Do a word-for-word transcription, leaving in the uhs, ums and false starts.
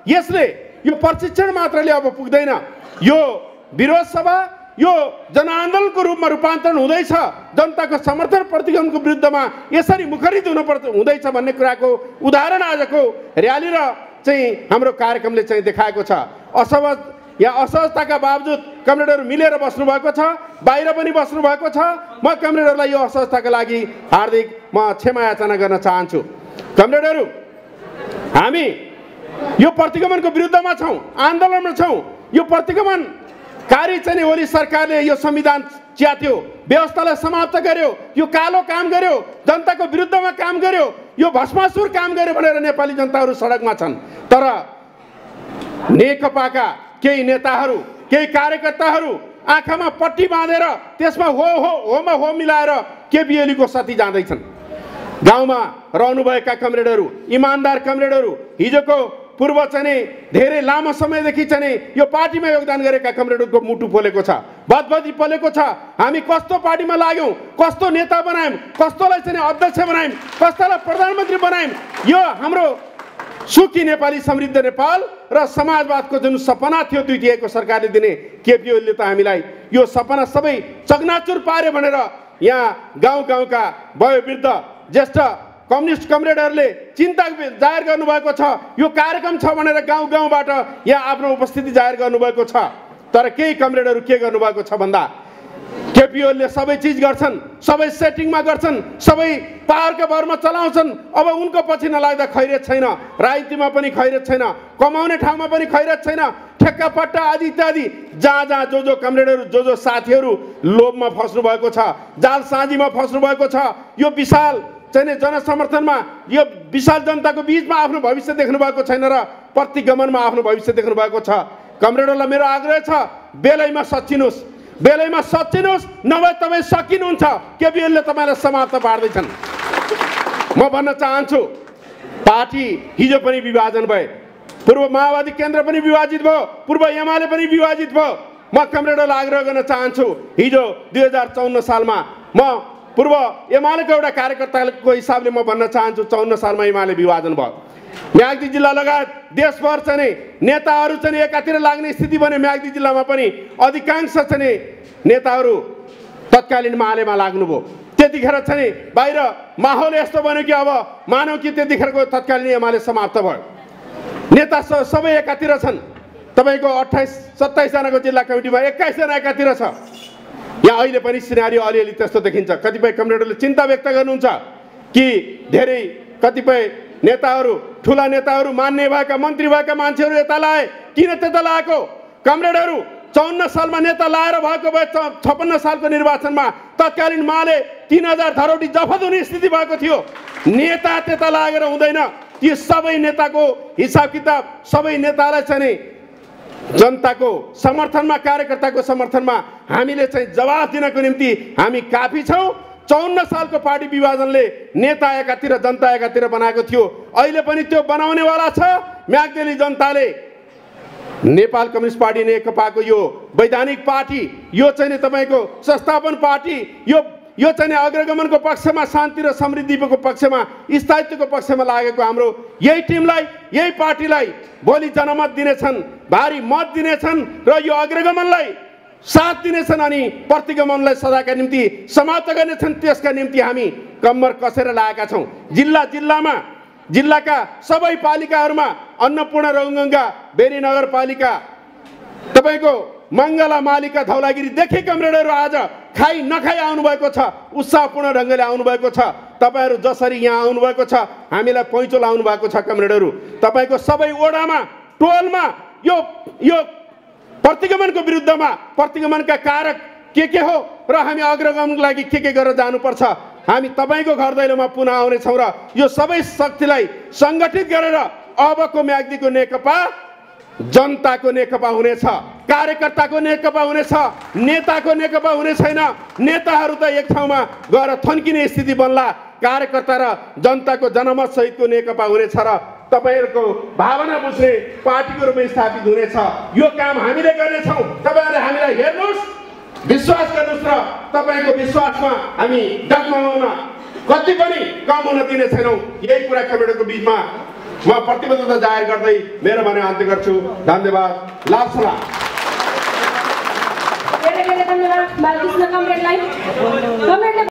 यसले यो प्रशिक्षण मात्रले अब पुग्दैन, यो विरोध सभा यो जनआन्दोलनको रूपमा रूपान्तरण हुँदैछ, जनताको समर्थन प्रतिगमनको विरुद्धमा यसरी मुखरित हुनुपर्छ हुँदैछ भन्ने कुराको उदाहरण आजको र्याली र चाहिँ हाम्रो कार्यक्रमले चाहिँ देखाएको छ। असहज या असहजताका बावजुद कमरेडहरू मिलेर बस्नुभएको छ, बाहिर पनि बस्नुभएको छ। म कमरेडहरूलाई यो असहजताका लागि हार्दिक म क्षमा याचना गर्न चाहन्छु। कमरेडहरू, हामी यो प्रतिगमनको विरुद्धमा छौँ, आन्दोलनमा छौँ। यो प्रतिगमनकारी चाहिँ ओली सरकारले यो संविधान च्यात्यो, व्यवस्थालाई समाप्त गर्यो, यो कालो काम गर्यो, जनताको विरुद्धमा काम गर्यो, यो भस्मासुर काम गर्यो भनेर नेपाली जनताहरू सडकमा छन्। तर नेकपाका केही नेताहरू, केही कार्यकर्ताहरू आँखामा पट्टी बाँधेर त्यसमा हो हो होमा हो मिलाएर केपी ओलीको सती जाँदैछन्। गाउँमा रहनुभएका कमरेडहरू, इमान्दार कमरेडहरू, हिजोको पूर्व चाहिँ धेरै लामो समयदेखि चाहिँ यो पार्टीमा योगदान गरेका कमरेडहरूको मुटु पोलेको छ, बदबदी पोलेको छ। हामी कस्तो पार्टीमा लाग्यौँ, कस्तो नेता बनायौँ, कस्तोलाई चाहिँ अध्यक्ष बनायौँ, कस्तालाई प्रधानमन्त्री बनायौँ। यो हाम्रो सुखी नेपाली, समृद्ध नेपाल र समाजवादको जुन सपना थियो दुईटिएको सरकारले दिने, केपी ओलीले त हामीलाई यो सपना सबै चकनाचुर पार्यो भनेर यहाँ गाउँ गाउँका वयोवृद्ध ज्येष्ठ कम्युनिस्ट कमरेडहरूले चिन्ता जाहेर गर्नुभएको छ। यो कार्यक्रम छ भनेर गाउँ गाउँबाट यहाँ आफ्नो उपस्थिति जाहेर गर्नुभएको छ। तर केही कमरेडहरू के गर्नुभएको छ भन्दा केपी ओलीले सबै चिज गर्छन्, सबै सेटिङमा गर्छन्, सबै पावरको भरमा चलाउँछन्। अब उनको पछि नलाग्दा खैरियत छैन, राजनीतिमा पनि खैरियत छैन, कमाउने ठाउँमा पनि खैरियत छैन, ठेक्का पट्टा आदि इत्यादि। जहाँ जहाँ जो जो कमरेडहरू, जो जो साथीहरू लोभमा फस्नु भएको छ, जालसाजीमा फस्नु भएको छ, यो विशाल चाहिँ जनसमर्थनमा, यो विशाल जनताको बिचमा आफ्नो भविष्य देख्नु भएको छैन र प्रतिगमनमा आफ्नो भविष्य देख्नु भएको छ। कमरेडहरूलाई मेरो आग्रह छ, बेलैमा सच्चिनुहोस्, बेलैमा सच्चिनुहोस्, नभए तपाईँ सकिनुहुन्छ। केपी ओलीले तपाईँलाई समाप्त पार्दैछन्। म भन्न चाहन्छु, पार्टी हिजो पनि विभाजन भए, पूर्व माओवादी केन्द्र पनि विभाजित भयो, पूर्व एमाले पनि विभाजित भयो। म कमरेडहरूलाई आग्रह गर्न चाहन्छु, हिजो दुई हजार चौन्न सालमा म पूर्व एमालेको एउटा कार्यकर्ताको हिसाबले म भन्न चाहन्छु, चौन्न सालमा एमाले विभाजन भयो। म्याग्दी जिल्ला लगायत देशभर चाहिँ नेताहरू चाहिँ एकातिर लाग्ने स्थिति बन्यो। म्याग्दी जिल्लामा पनि अधिकांश चाहिँ नेताहरू तत्कालीन मालेमा लाग्नुभयो। त्यतिखेर चाहिँ बाहिर माहौल यस्तो बन्यो कि अब मानव कि त्यतिखेरको तत्कालीन एमाले समाप्त भयो। नेता सबै एकातिर छन्। तपाईँको अट्ठाइस सत्ताइसजनाको जिल्ला कमिटीमा एक्काइसजना एकातिर छ। यहाँ अहिले पनि सिनारियो अलिअलि त्यस्तो देखिन्छ। कतिपय कमरेडहरूले चिन्ता व्यक्त गर्नुहुन्छ कि धेरै कतिपय नेताहरू, ठुला नेताहरू, मान्य भएका मन्त्री भएका मान्छेहरू यता लाए, किन त्यता लाएको? कमरेडहरू चौन्न सालमा नेता लाएर भएको भए छप्पन्न सालको निर्वाचनमा तत्कालीन माले तीन हजार धरोटी जफत हुने स्थिति भएको थियो। नेता त्यता लागेर हुँदैन। ती सबै नेताको हिसाब किताब, सबै नेतालाई चाहिँ जनताको समर्थनमा, कार्यकर्ताको समर्थनमा हामीले चाहिँ जवाफ दिनको निम्ति हामी काफी छौँ। चौन्न सालको पार्टी विभाजनले नेता एकातिर जनता एकातिर बनाएको थियो, अहिले पनि त्यो बनाउनेवाला छ। म्याग्दीले जनताले नेपाल कम्युनिस्ट पार्टी नेकपाको यो वैधानिक पार्टी, यो चाहिँ तपाईँको संस्थापन पार्टी, यो यो चाहिँ अग्रगमनको पक्षमा, शान्ति र समृद्धिको पक्षमा, स्थायित्वको पक्षमा लागेको हाम्रो यही टिमलाई, यही पार्टीलाई भोलि जनमत दिनेछन्, भारी मत दिनेछन् र यो अग्रगमनलाई साथ दिनेछन् अनि प्रतिगमनलाई सदाका निम्ति समाप्त गर्नेछन्। त्यसका निम्ति हामी कम्मर कसेर लागेका छौँ। जिल्ला जिल्लामा, जिल्लाका सबै पालिकाहरूमा, अन्नपूर्ण रौगङ्गा बेरी नगरपालिका, तपाईँको मङ्गला मालिका धौलागिरीदेखि कमरेडहरू आज खाइ नखाइ आउनुभएको छ, उत्साहपूर्ण ढङ्गले आउनुभएको छ। तपाईँहरू जसरी यहाँ आउनुभएको छ, हामीलाई पैँचो लाउनु भएको छ। कमरेडहरू तपाईँको सबै ओडामा, टोलमा यो यो प्रतिगमनको विरुद्धमा, प्रतिगमनका कारक के के हो र हामी अग्रगमनको लागि के के गरेर जानुपर्छ, हामी तपाईँको घर दैलोमा पुनः आउनेछौँ र यो सबै शक्तिलाई सङ्गठित गरेर अबको म्याग्दीको नेकपा जनताको नेकपा हुनेछ, कार्यकर्ताको नेकपा हुनेछ, नेताको नेकपा हुने छैन। नेताहरू त एक ठाउँमा गएर थन्किने स्थिति बन्ला, कार्यकर्ता र जनताको जनमत सहितको नेकपा हुनेछ र तपाईँहरूको भावना बुझ्ने पार्टीको रूपमा स्थापित हुनेछ। यो काम हामीले गर्नेछौँ। तपाईँहरूले हामीलाई हेर्नुहोस्, विश्वास गर्नुहोस् र तपाईँको विश्वासमा हामी डगमगाउन कति पनि कम हुन दिने छैनौँ। यही कुरा कमरेडको बिचमा म प्रतिबद्धता जाहेर गर्दै मेरो भनाइ अन्त्य गर्छु। धन्यवाद। लास्ट सल्लाह। धेरै धेरै धन्यवाद बालकृष्ण कमरेडलाई। कमरेडले